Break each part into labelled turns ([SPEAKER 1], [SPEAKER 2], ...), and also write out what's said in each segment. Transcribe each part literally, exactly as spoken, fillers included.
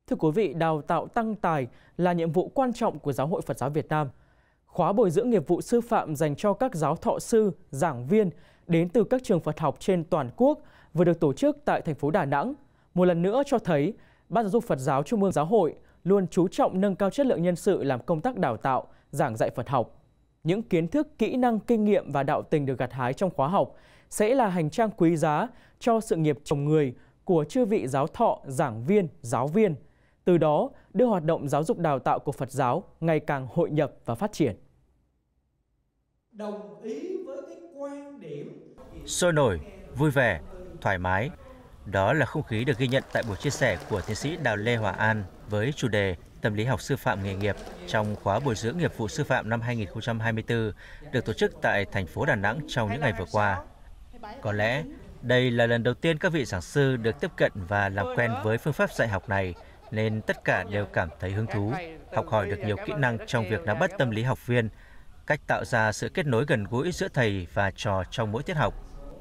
[SPEAKER 1] Thưa quý vị, đào tạo tăng tài là nhiệm vụ quan trọng của Giáo hội Phật giáo Việt Nam. Khóa bồi dưỡng nghiệp vụ sư phạm dành cho các giáo thọ sư, giảng viên đến từ các trường Phật học trên toàn quốc vừa được tổ chức tại thành phố Đà Nẵng. Một lần nữa cho thấy, Ban Giáo dục Phật giáo Trung ương Giáo hội luôn chú trọng nâng cao chất lượng nhân sự làm công tác đào tạo, giảng dạy Phật học. Những kiến thức, kỹ năng, kinh nghiệm và đạo tình được gặt hái trong khóa học sẽ là hành trang quý giá cho sự nghiệp trồng người của chư vị giáo thọ, giảng viên, giáo viên. Từ đó, đưa hoạt động giáo dục đào tạo của Phật giáo ngày càng hội nhập và phát triển.
[SPEAKER 2] Đồng ý với cái quan điểm
[SPEAKER 3] sôi nổi, vui vẻ, thoải mái. Đó là không khí được ghi nhận tại buổi chia sẻ của tiến sĩ Đào Lê Hòa An với chủ đề Tâm lý học sư phạm nghề nghiệp trong khóa bồi dưỡng nghiệp vụ sư phạm năm hai nghìn không trăm hai mươi tư được tổ chức tại thành phố Đà Nẵng trong những ngày vừa qua. Có lẽ đây là lần đầu tiên các vị giảng sư được tiếp cận và làm quen với phương pháp dạy học này, nên tất cả đều cảm thấy hứng thú, học hỏi được nhiều kỹ năng trong việc nắm bắt tâm lý học viên, cách tạo ra sự kết nối gần gũi giữa thầy và trò trong mỗi tiết học.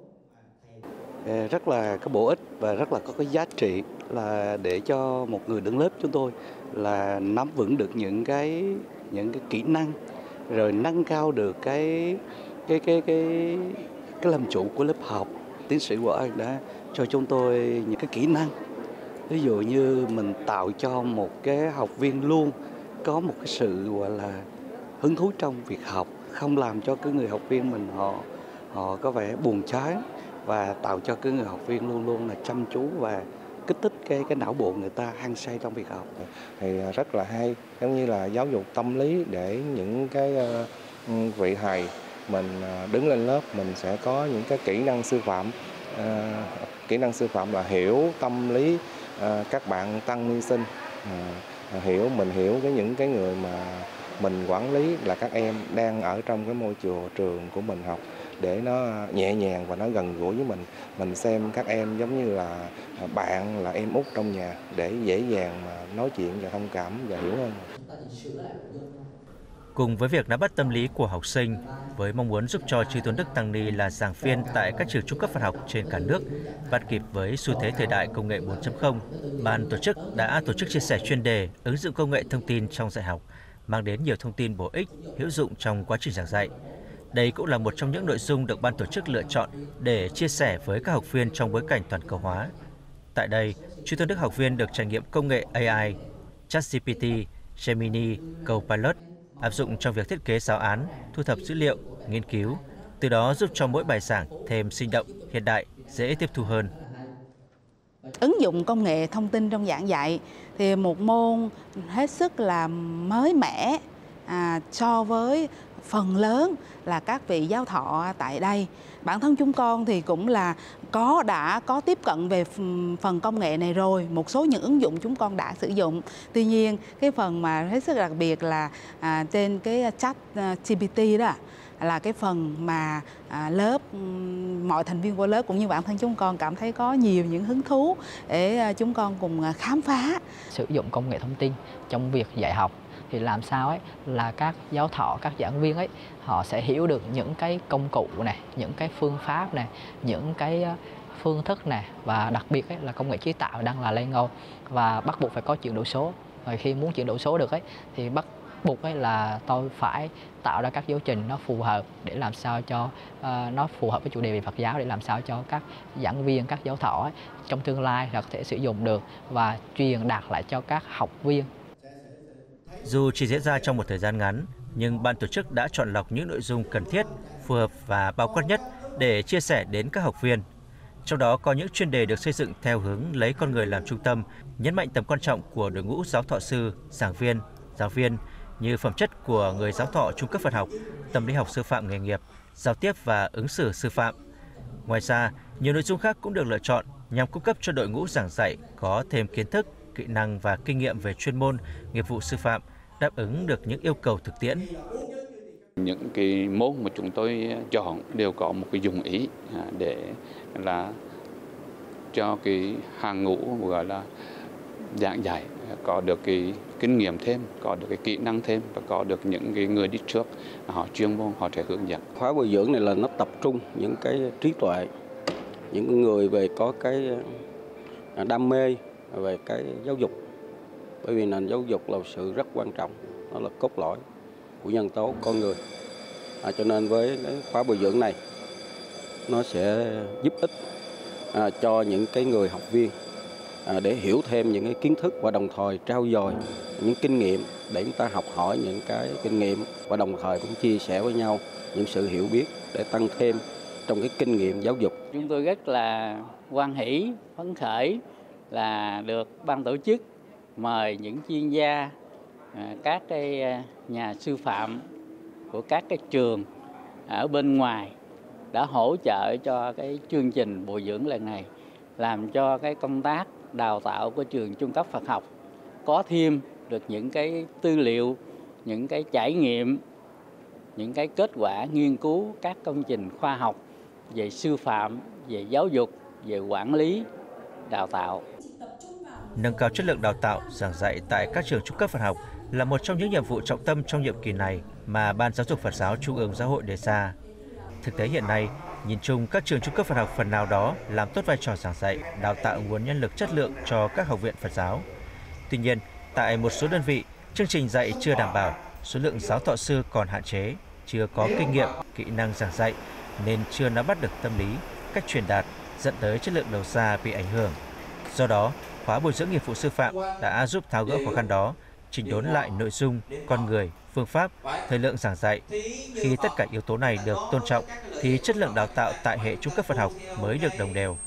[SPEAKER 4] Rất là có bổ ích và rất là có cái giá trị là để cho một người đứng lớp chúng tôi là nắm vững được những cái những cái kỹ năng, rồi nâng cao được cái cái cái cái cái làm chủ của lớp học. Tiến sĩ của anh đã cho chúng tôi những cái kỹ năng, ví dụ như mình tạo cho một cái học viên luôn có một cái sự gọi là hứng thú trong việc học, không làm cho cái người học viên mình họ họ có vẻ buồn chán, và tạo cho cái người học viên luôn luôn là chăm chú và kích thích cái cái não bộ người ta hăng say trong việc học.
[SPEAKER 5] Thì rất là hay, giống như là giáo dục tâm lý để những cái uh, vị thầy mình đứng lên lớp mình sẽ có những cái kỹ năng sư phạm. Uh, kỹ năng sư phạm là hiểu tâm lý uh, các bạn tăng ni sinh, uh, hiểu mình hiểu cái những cái người mà mình quản lý là các em đang ở trong cái môi trường trường của mình học, để nó nhẹ nhàng và nó gần gũi với mình. Mình xem các em giống như là bạn, là em út trong nhà, để dễ dàng mà nói chuyện và thông cảm và hiểu hơn.
[SPEAKER 3] Cùng với việc nắm bắt tâm lý của học sinh, với mong muốn giúp cho chư tôn đức tăng ni là giảng viên tại các trường trung cấp Phật học trên cả nước bắt kịp với xu thế thời đại công nghệ bốn chấm không, ban tổ chức đã tổ chức chia sẻ chuyên đề ứng dụng công nghệ thông tin trong dạy học, mang đến nhiều thông tin bổ ích, hữu dụng trong quá trình giảng dạy. Đây cũng là một trong những nội dung được ban tổ chức lựa chọn để chia sẻ với các học viên trong bối cảnh toàn cầu hóa. Tại đây, chư tôn đức học viên được trải nghiệm công nghệ a i, ChatGPT, Gemini, Copilot, áp dụng trong việc thiết kế giáo án, thu thập dữ liệu, nghiên cứu, từ đó giúp cho mỗi bài giảng thêm sinh động, hiện đại, dễ tiếp thu hơn.
[SPEAKER 6] Ứng dụng công nghệ thông tin trong giảng dạy thì một môn hết sức là mới mẻ à, so với phần lớn là các vị giáo thọ tại đây. Bản thân chúng con thì cũng là có đã có tiếp cận về phần công nghệ này rồi, một số những ứng dụng chúng con đã sử dụng. Tuy nhiên cái phần mà hết sức đặc biệt là à, trên cái chat G P T đó là cái phần mà à, lớp mọi thành viên của lớp cũng như bản thân chúng con cảm thấy có nhiều những hứng thú để à, chúng con cùng à, khám phá.
[SPEAKER 7] Sử dụng công nghệ thông tin trong việc dạy học thì làm sao ấy là các giáo thọ, các giảng viên ấy họ sẽ hiểu được những cái công cụ này, những cái phương pháp này, những cái phương thức này, và đặc biệt ấy là công nghệ chế tạo đang là lên ngôi và bắt buộc phải có chuyển đổi số. Và khi muốn chuyển đổi số được ấy thì bắt buộc ấy là tôi phải tạo ra các giáo trình nó phù hợp để làm sao cho uh, nó phù hợp với chủ đề về Phật giáo, để làm sao cho các giảng viên, các giáo thọ ấy, trong tương lai là có thể sử dụng được và truyền đạt lại cho các học viên.
[SPEAKER 3] Dù chỉ diễn ra trong một thời gian ngắn, nhưng ban tổ chức đã chọn lọc những nội dung cần thiết, phù hợp và bao quát nhất để chia sẻ đến các học viên. Trong đó có những chuyên đề được xây dựng theo hướng lấy con người làm trung tâm, nhấn mạnh tầm quan trọng của đội ngũ giáo thọ sư, giảng viên, giáo viên như phẩm chất của người giáo thọ trung cấp Phật học, tâm lý học sư phạm nghề nghiệp, giao tiếp và ứng xử sư phạm. Ngoài ra, nhiều nội dung khác cũng được lựa chọn nhằm cung cấp cho đội ngũ giảng dạy có thêm kiến thức, kỹ năng và kinh nghiệm về chuyên môn, nghiệp vụ sư phạm, đáp ứng được những yêu cầu thực tiễn.
[SPEAKER 8] Những cái môn mà chúng tôi chọn đều có một cái dụng ý để là cho cái hàng ngũ gọi là giảng dạy có được cái kinh nghiệm thêm, có được cái kỹ năng thêm và có được những cái người đi trước họ chuyên môn họ sẽ hướng dẫn.
[SPEAKER 9] Khóa bồi dưỡng này là nó tập trung những cái trí tuệ, những người về có cái đam mê về cái giáo dục bởi vì nền giáo dục là một sự rất quan trọng, nó là cốt lõi của nhân tố con người. À, cho nên với cái khóa bồi dưỡng này nó sẽ giúp ích à, cho những cái người học viên à, để hiểu thêm những cái kiến thức và đồng thời trau dồi những kinh nghiệm để chúng ta học hỏi những cái kinh nghiệm và đồng thời cũng chia sẻ với nhau những sự hiểu biết để tăng thêm trong cái kinh nghiệm giáo dục.
[SPEAKER 10] Chúng tôi rất là hoan hỷ, phấn khởi là được ban tổ chức mời những chuyên gia, các cái nhà sư phạm của các cái trường ở bên ngoài đã hỗ trợ cho cái chương trình bồi dưỡng lần này, làm cho cái công tác đào tạo của trường trung cấp Phật học có thêm được những cái tư liệu, những cái trải nghiệm, những cái kết quả nghiên cứu các công trình khoa học về sư phạm, về giáo dục, về quản lý, đào tạo.
[SPEAKER 3] Nâng cao chất lượng đào tạo, giảng dạy tại các trường trung cấp Phật học là một trong những nhiệm vụ trọng tâm trong nhiệm kỳ này mà Ban Giáo dục Phật giáo Trung ương Giáo hội đề ra. Thực tế hiện nay, nhìn chung các trường trung cấp Phật học phần nào đó làm tốt vai trò giảng dạy, đào tạo nguồn nhân lực chất lượng cho các học viện Phật giáo. Tuy nhiên, tại một số đơn vị, chương trình dạy chưa đảm bảo, số lượng giáo thọ sư còn hạn chế, chưa có kinh nghiệm, kỹ năng giảng dạy nên chưa nắm bắt được tâm lý, cách truyền đạt, dẫn tới chất lượng đầu ra bị ảnh hưởng. Do đó, khóa bồi dưỡng nghiệp vụ sư phạm đã giúp tháo gỡ khó khăn đó, chỉnh đốn lại nội dung, con người, phương pháp, thời lượng giảng dạy. Khi tất cả yếu tố này được tôn trọng, thì chất lượng đào tạo tại hệ trung cấp Phật học mới được đồng đều.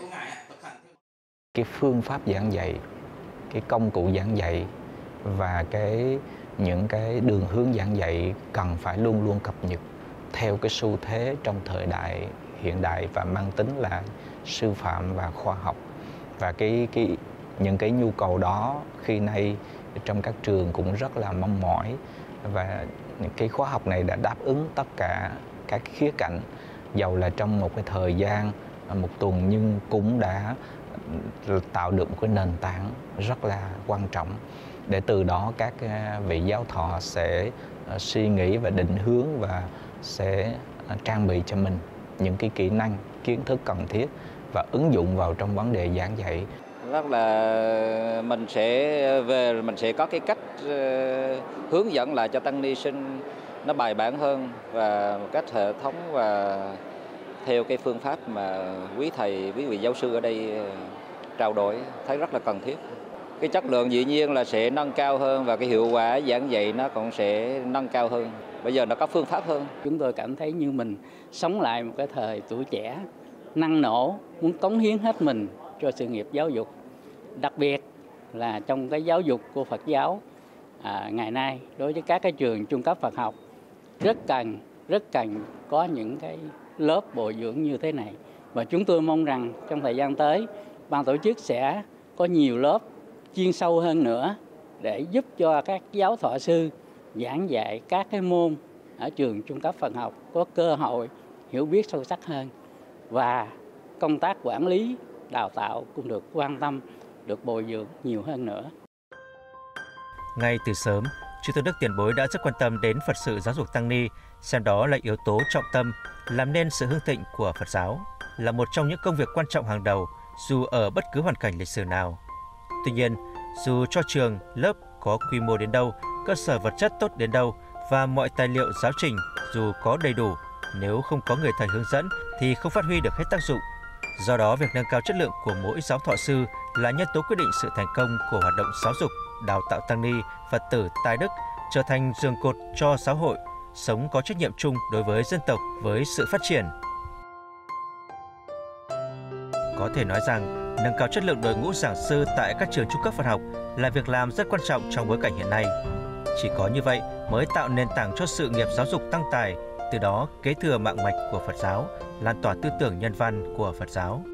[SPEAKER 11] Cái phương pháp giảng dạy, cái công cụ giảng dạy và cái những cái đường hướng giảng dạy cần phải luôn luôn cập nhật theo cái xu thế trong thời đại hiện đại và mang tính là sư phạm và khoa học. Và cái cái những cái nhu cầu đó khi nay trong các trường cũng rất là mong mỏi, và cái khóa học này đã đáp ứng tất cả các khía cạnh, dầu là trong một cái thời gian một tuần nhưng cũng đã tạo được một cái nền tảng rất là quan trọng để từ đó các vị giáo thọ sẽ suy nghĩ và định hướng và sẽ trang bị cho mình những cái kỹ năng, kiến thức cần thiết và ứng dụng vào trong vấn đề giảng dạy.
[SPEAKER 12] Rất là mình sẽ về mình sẽ có cái cách uh, hướng dẫn lại cho tăng ni sinh nó bài bản hơn và một cách hệ thống và theo cái phương pháp mà quý thầy, quý vị giáo sư ở đây trao đổi thấy rất là cần thiết. Cái chất lượng dĩ nhiên là sẽ nâng cao hơn và cái hiệu quả giảng dạy nó cũng sẽ nâng cao hơn. Bây giờ nó có phương pháp hơn.
[SPEAKER 10] Chúng tôi cảm thấy như mình sống lại một cái thời tuổi trẻ, năng nổ, muốn cống hiến hết mình cho sự nghiệp giáo dục. Đặc biệt là trong cái giáo dục của Phật giáo à, ngày nay đối với các cái trường trung cấp Phật học rất cần, rất cần có những cái lớp bồi dưỡng như thế này. Và chúng tôi mong rằng trong thời gian tới, ban tổ chức sẽ có nhiều lớp chuyên sâu hơn nữa để giúp cho các giáo thọ sư giảng dạy các cái môn ở trường trung cấp Phật học có cơ hội hiểu biết sâu sắc hơn, và công tác quản lý, đào tạo cũng được quan tâm, được bồi dưỡng nhiều hơn nữa.
[SPEAKER 3] Ngay từ sớm, Chư Tôn Đức Tiền Bối đã rất quan tâm đến Phật sự giáo dục tăng ni, xem đó là yếu tố trọng tâm làm nên sự hưng thịnh của Phật giáo, là một trong những công việc quan trọng hàng đầu dù ở bất cứ hoàn cảnh lịch sử nào. Tuy nhiên, dù cho trường, lớp có quy mô đến đâu, cơ sở vật chất tốt đến đâu và mọi tài liệu giáo trình dù có đầy đủ, nếu không có người thầy hướng dẫn thì không phát huy được hết tác dụng. Do đó, việc nâng cao chất lượng của mỗi giáo thọ sư là nhân tố quyết định sự thành công của hoạt động giáo dục, đào tạo tăng ni, Phật tử tài đức, trở thành giường cột cho xã hội, sống có trách nhiệm chung đối với dân tộc với sự phát triển. Có thể nói rằng, nâng cao chất lượng đội ngũ giảng sư tại các trường trung cấp Phật học là việc làm rất quan trọng trong bối cảnh hiện nay. Chỉ có như vậy mới tạo nền tảng cho sự nghiệp giáo dục tăng tài, từ đó kế thừa mạng mạch của Phật giáo, lan tỏa tư tưởng nhân văn của Phật giáo.